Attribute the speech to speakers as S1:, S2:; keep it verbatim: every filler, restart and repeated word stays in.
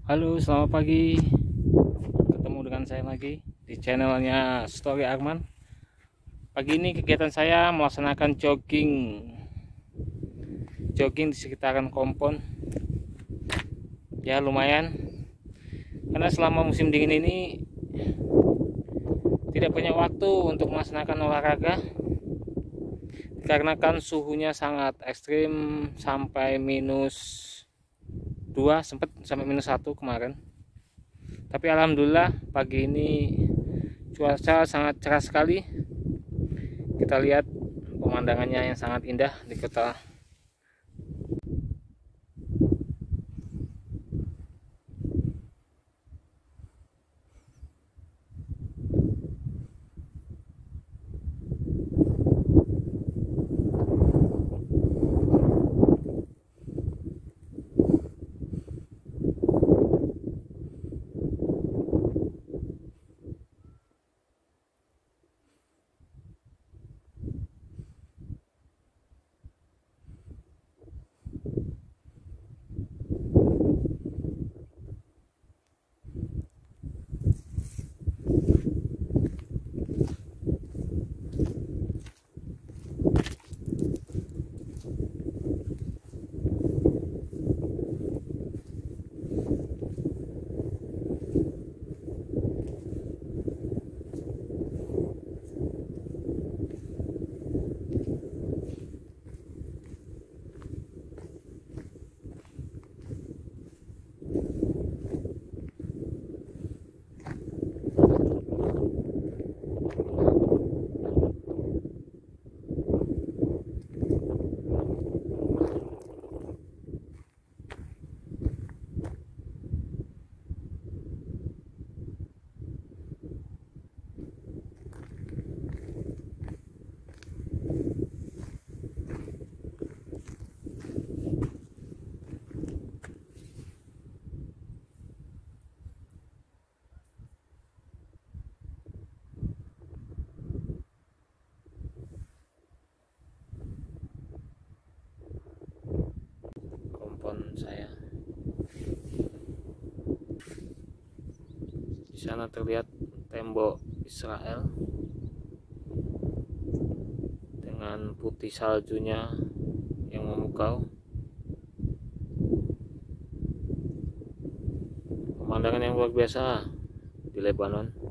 S1: Halo, selamat pagi. Ketemu dengan saya lagi di channelnya Story Arman. Pagi ini kegiatan saya melaksanakan jogging, jogging di sekitaran kompon. Ya lumayan, karena selama musim dingin ini tidak punya waktu untuk melaksanakan olahraga, dikarenakan suhunya sangat ekstrim sampai minus dua, sempat sampai minus satu kemarin. Tapi alhamdulillah pagi ini cuaca sangat cerah sekali. Kita lihat pemandangannya yang sangat indah di kota. Kompon saya. Di sana terlihat tembok Israel dengan putih saljunya yang memukau. Pemandangan yang luar biasa di Lebanon.